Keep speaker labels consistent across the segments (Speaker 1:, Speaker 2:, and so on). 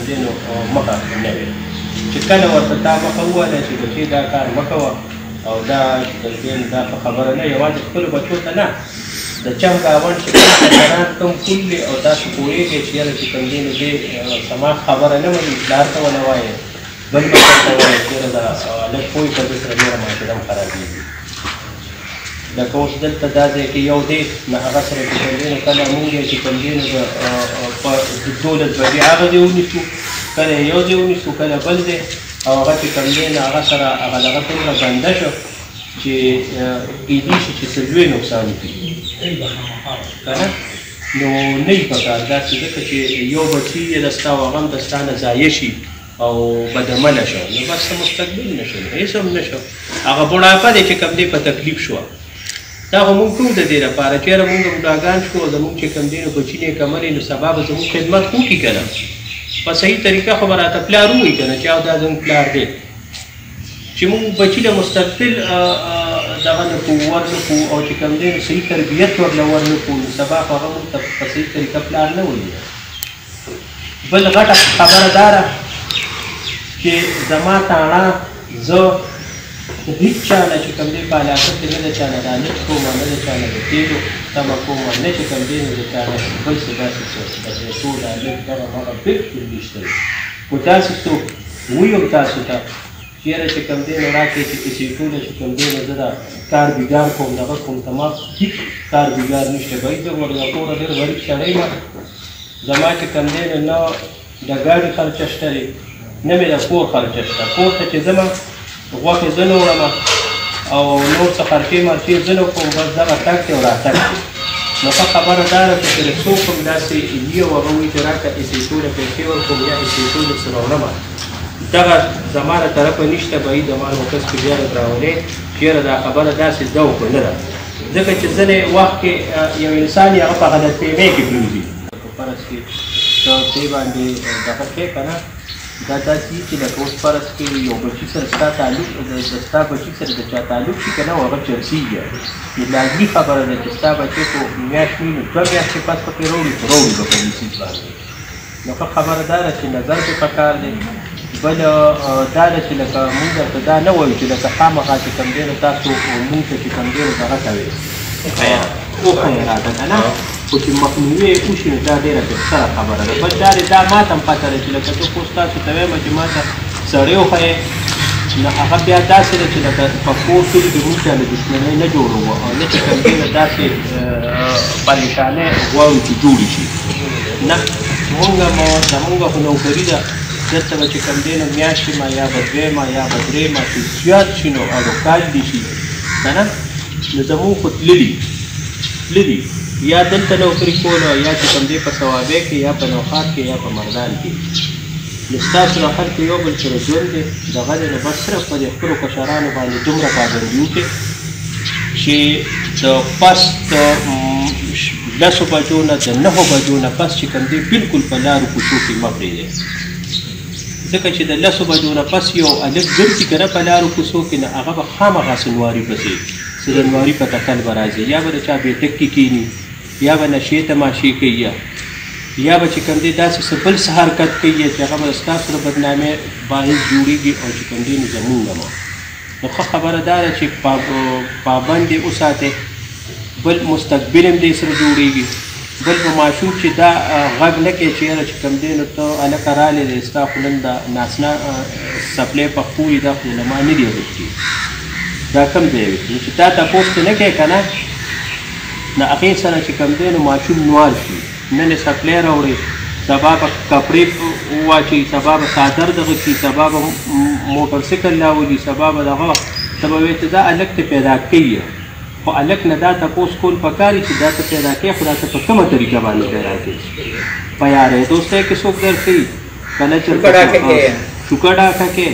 Speaker 1: کوم دی نو مخه نه وي چې کله ورته تا مخه وویله چې بچې دا کار مه کوه او دا چې کوم دی نو دا ښه خبره نه یوازې خپلو بچو ته نه د چم ګاونډ چې کوم خطرات کوم کول دي او داسې پوهېږي چې یاره چې کوم دی نو دې زما خبره نه مني پلار ته ونه وایې بل مشر ته وایې چې یاره دا هلک پوه په دې سره ډېره معاشره هم خرابېږي لکه اوس دلته دا ځای کې یو دی نو هغه سره چې کوم دی نو کله مونږ چې کوم دی نو په 12 بجې هغه ځای ونیسو کله یو ځای ونیسو کله بل ځای او هغه چې کوم دی نو هغه سره هغه دغه څومره بنده شو چې کېدای شي چې څه لوی نقصان وکړي که نه نو نه وي پکار داسې ځکه چې یو بچي یې د ستا او هغه هم د ستا نه ضایع شي او بدعمله شو نو بس څه مستقبل نه شو هېڅ هم نه شو هغه بوډاپه دی چې کوم دی په تکلیف شوه دا خو مونږ ټول د دې لپاره چې یاره مونږ بوډاګان شو او زمونږ چې کوم دی نو بچي نیکمرې نو سبا به زمونږ خدمت وکړي که نه په صحیح طریقه خو به راته پلار ووایي که نه چې او دا زموږ پلار دی چې مونږ بچي له مستقبل دغه نه کوو ور نه کوو او چې کوم دی نو صحیح تربیت ورله ور نه کوو نو سبا خو هغه مونږ ته په صحیح طریقه پلار نه وایي بل غټه خبره دا ده چې زما تاڼه زه هېڅ چا نه چې کوم دی په علاقه کې نه د چا نه رالټ کوم نه د چا نه د تېلو تمه کوم نه چې کوم دی نو د چا نه بل څه داسې څه د پیسو رالټ دغه هغه بلکل نشته خو تاسې څوک ویم تاسو ته چې یاره چې کوم دی نو راکړئ چې پیسې چې کوم دی نو زه د کار بیګار کوم دغه کوم زما هېڅ کار بیګار نشته بهي زه ورته کوره ډېر غریب سړی یم زما چې کوم دی نو نه د ګاډي خرچه شته دی نه مې د کور خرچه شته کور ته چې ځمه غوښې زه نه وړم او نور څه خرچې مرچې زه نه کوم بس دغه تګ دی او راتګ دی نو ښه خبره دا ده چې کله څوک هم داسې وي او هغه وایي چې راته ایسېټونه پیسې ورکوم یا ایسېټونه څه راوړمه دغه زما له طرفه نشته به یې زما نوکس کې بیا راولې چې یاره دا خبره داسې ده خو نه ده ځکه چې ځینې وخت کې یو انسان یې هغه په غلطفهمۍ کې پرېوځي په فرض کې ته دې باندې دغه شی که نه دا داسې چې لکه اوس فرض کې یو بچي سره ستا تعلق د ستا بچي سره د چا تعلق شي که نه هغه چرسېږي نو لازمي خبره ده چې ستا بچی خو میاشت وي نو 2 میاشتې پس پکې راوړي خو راوړي به په نصیب باندې نو ښه خبره دا ده چې نظر پې پکار دی بل دا ده چې لکه مونږ درته دا نه وایو چې لکه خامخا چې کوم دی نو تاسو مونږ ته چې کوم دی نو دغه کوئ وښیئ راته که نه خو چې مخنیوي یې وشي نو دا ډېره بهتره خبره ده بل دا دی دا ما ته هم پته ده چې لکه زه خو ستاسو ته وایم چې ما ته سړی وښیې نو هغه بیا داسې ده چې لکه په کور کې د مونږ سره دښمنۍ نه جوړوو او نه چې کوم دی نو داسې پریشانۍ غواړو چې جوړې شي نه مونږ زمونږ خو نوکري ده دلته به چې کوم دی نو میاشتې ما یا به دویمه یا به درېیمه چې زیات شي نو اروکاج دي شي که نه نو زمونږ خو تللي یا دلته نوکري کوله یا چې کوم دی په ثوابۍ کې یا په نوخات کې یا په مردان کې نو ستاسو نه هر یو بل سره ژوند دی دغه دی نو بس صرف په دې خپلو کشرانو باندې دومره پابندي وکړئ چې د پس د 10 بجو نه د 9 بجو نه پس چې کوم دی بلکل په لارو کوڅو کې مه پرېږدئ ځکه چې د 10 بجو نه پس یو هلک ګرځي که نه په لارو کوڅو کې نو هغه به خامخا سنواري پسې څه د نواري په تکل به راځي یا به د چا بېټک کې کښېني یا به نشې تماشې کوي یا به چې کوم دی داسې څه بل څه حرکت کوي چې هغه به ستاسو د بدنامۍ باعث جوړېږي او چې کوم دی نو زمونږ نه نو ښه خبره دا ده چې پابند یې وساتئ بل مستقبل هم دې سره جوړېږي بل به ماشوم چې دا غږ نه کوي چې یاره چې کوم دی نو ته هلکه رالی دی ستا خو نن د ناسنا سپلی پخپو وي دا خو له ما نه دی غوښتي دا کوم ځای وي نو چې تا تپوس ته نه کوې که نه نو هغې سره چې کوم دی نو ماشوم نوار شي نن یې سپلی راوړئ سبا به کپړې واچوي سبا به څادر دغه کړي سبا به موټرسایکل راولي سبا به دغه ته به وایې ته دا هلک ته پیدا کوي خو هلک نه دا تپوس کول پکار دي چې دا ته پیدا کوې خو دا ته په کومه طریقه باندې پیدا کوې په یارېدو سره کې څوک درښیي که نه چېرته شوکه ډاکه کې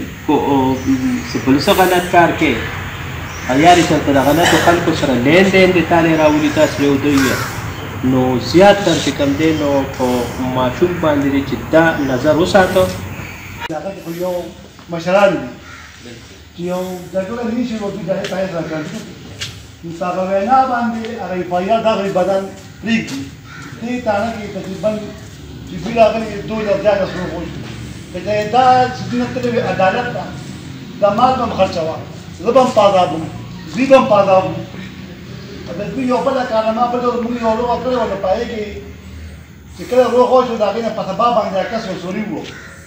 Speaker 1: بل څه غلط کار کې یارې چېرته د غلطو خلکو سره لین دین دې تالی راولي تاسو یو دوی نو زیات تر چې کوم دی نو په ماشوم باندې دی چې دا نظر وساتو
Speaker 2: هغه خو یو مشران دي چې یو جګړه نه شي وکړي دا یې پایز راکړي نو هغه وینا باندې هغه پایا دغه بدن پرېږدي دې تاړه کې تقریبا چې دوی راغلي 2000 سره وشو که دا سیدونه تلوي عدالت ده دا مال به م خرڅوه زه به م په عذاب وم دوی به م په عذاب وم د دوی یو بله کارنامه بل ډول موږ یو روغه کړې وه نو په هغې کې چې کله روغ وشو د هغې نه په سبا باندې عکس وصولي وو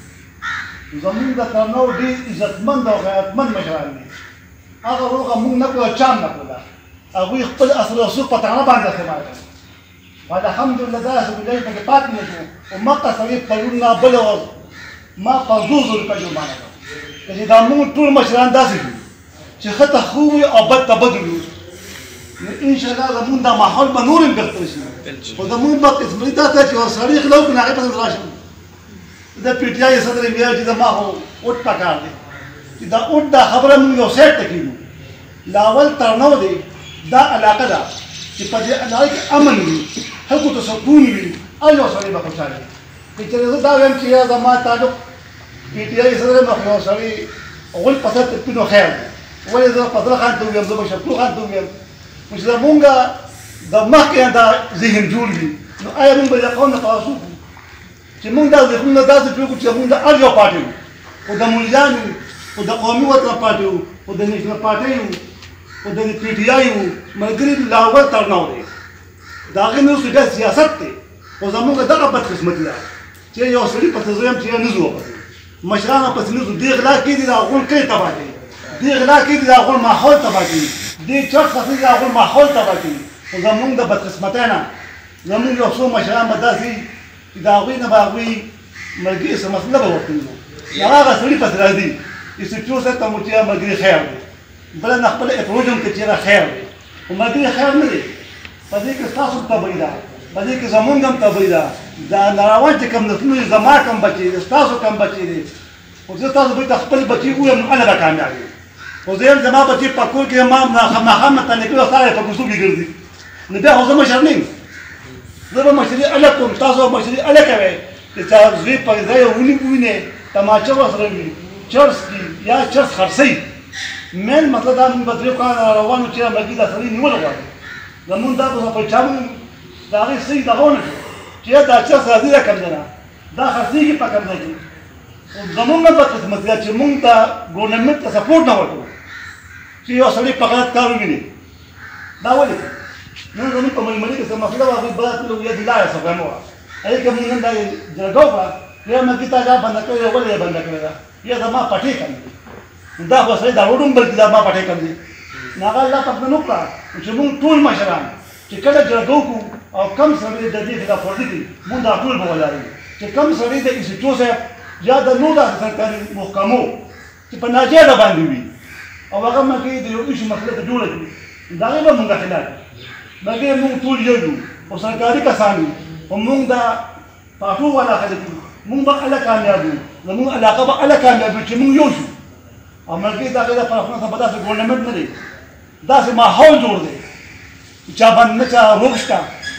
Speaker 2: زمونږ د ترنو ډېر عزتمند او غیرتمند مشران دي هغه روغه موږ نه کړو چا هم نه کړله هغوی خپل اصل رسوخ په تاڼه باندې استعمال کړ بعد الحمدلله داسې ګلۍ پکې پاتې نه شو او مکه سړي پرون نه بله ورځ ما 500 روپۍ جرمانه کړه چې دا موږ ټول مشران داسې دي چې ښه ته ښه وي او بد ته بد وي نو انشاءالله زمونږ دا ماحول به نور هم بهتر شي خو زمونږ به قسمتي دا ته چې یو سړی غلا وکړي نو هغې پسې راشم د پي ټي آی صدر یې ویل چې زما خو اوټ پکار دی چې دا اوټ دا خبره موږ یو سایډ ته کېږو لاول ترنو دی دا علاقه ده چې په دې علاقه کې امن وي خلکو ته سکون وي هر یو سړی به خوشحاله وي که چېرې زه دا وایم چې یا زما تعلق پي ټي آی صدر یم خو یو سړی اول په سر تپي نو خیر دی ولې زه فضله خان ته وویم زه به شفتو خان ته وویم نو چې زمونږ د مخکې دا ذهن جوړ وي نو آیا موږ به د قوم نه تاسو وکړو چې موږ دا ذهنونه داسې پرېږدو چې موږ د هر یو پارټۍ وو خو د مليانو خو د قومي وطن پارټۍ وو خو د نیشنل پارټۍ وو خو د پي ټي آی وو ملګري لا اول ترنو دی د هغې نه وروسته بیا سیاست دی خو زموږ دغه بدقسمتي ده چې یو سړي پسې زه یم چې یا نه ځو ورپسې مشرانو پسې نه ځو دې غلا کېږي د هغوی کلي تباه کوي دې غلا کېږي د هغوی ماحول تباه کوي دې چرس خصوصي د هغوی ماحول تباه کوي خو زموږ د بدقسمتۍ نه زموږ یو څو مشران به داسې چې د هغوی نه به هغوی ملګري څه مسله به ورکوي نو هغه سړي پسې راځي انسټیټیوټ صاحب ته مو چې ملګري خیر دی بله نه خپله اپروچ هم کړي چې یاره خیر دی خو ملګري خیر نه دی په دې کې ستاسو هم تبعي ده په دې کې زمونږ هم تبعي ده دا ناروان چې کوم نسلونه دي زما کم بچي دي ستاسو کم بچي دي خو زه تاسو به ته خپل بچي ووایم نو هله به کامیاب وي خو زه یم زما بچي په کور کې ما ماښام متنې کړي ساره په کوڅو کې ګرځي نو بیا خو زه مشر نه یم زه به مشري هله کوم تاسو به مشري هله کوئ چې چا زوی په ځای ووینې تماچه ورسره وي چرس کي یا چرس خرڅوي مین مطلب دا موږ به 3 کاله روانو چې ملګري دا سړي نیول غواړي زمونږ دا به په چا موږ د هغې صحیح دغه ونه شو چې دا چرس راځي دا کم نه دا خرڅېږي په کم ځای کې زمونږ نه بدقسمتي ده چې موږ ته ګورنمنټ ته سپورټ نه ورکوو چې یو سړی په غلط کار وویني دا ولې نن زموږ په ململي کې څه مسله وه هغوی بله تللو یا دې لاره صفه مه وه هغې کې موږ نن دا جرګه وکړه یا ملګري تا دا بنده کړې ده ولې یې بنده کړې ده یا زما پټۍ کم دي دا خو سړی دا وډوم بلکې دا ما پټۍ کم دي نو هغه الله پاک نه وکړه چې موږ ټول مشران چې کله جرګه وکړو او کم سړی د دې خلاف ورزي کوي موږ دا ټول به ولاړ یو چې کم سړی د انسټیټیوټ صاحب یا د نورو داسې سرکاري محکمو چې په ناجایزه باندې وي او هغه مګې د یو ایشو مسله ته جوړه کړي د هغې به موږ خلاف مګې موږ ټول یو یو او سرکاري کسان یو او موږ دا پاټو والا خلک یو موږ به هله کامیاب یو زموږ علاقه به هله کامیاب وي چې موږ یو شو او ملګري د هغې لپاره خو نه به داسې ګورنمنټ نه دی داسې ماحول جوړ دی چا باندې نه چا روغ شته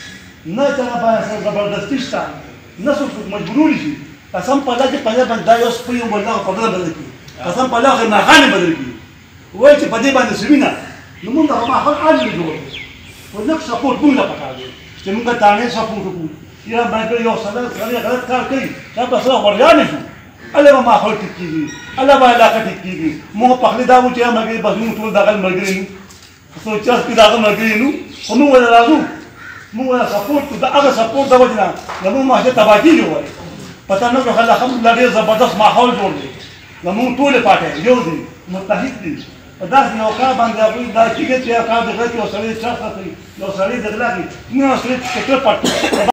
Speaker 2: نه چا باندې زبردستي شته نه څوک مجبورول شي قسم په الله چې په دې باندې دا یو سپی یو بل په بدل بدل کړي قسم په الله خو ناخانې بدل کړي وایي چې په دې باندې سوینه نو موږ هغه ماحول عاجل جوړ خو لږ سپورټ موږ له پکار دی چې موږ تانې سپورټ وکړو یا باندې یو سړی غلط کار کوي دا به سره ورجانې شو الله به ماحول ټیک کېږي الله به علاقه ټیک کېږي موږ پخلی دا وو چې ملګري بس موږ ټول دغه ملګري یو سوچاس کې دغه ملګري یو خو موږ ورته راځو موږ ورته سپورټ کوو د هغه سپورټ د وجې نه زموږ معاشره تباه کېږي وایي پته نه کړو الحمدلله ډېر زبردست ماحول جوړ دی زموږ ټولې پارټۍ یو دي متحد دي په داسې یو کار باندې هغوی دا کېږي چې یو کار د غلط یو سړی چرس اخلي یو سړی د غلا کوي نه یو سړی ټکټر پټ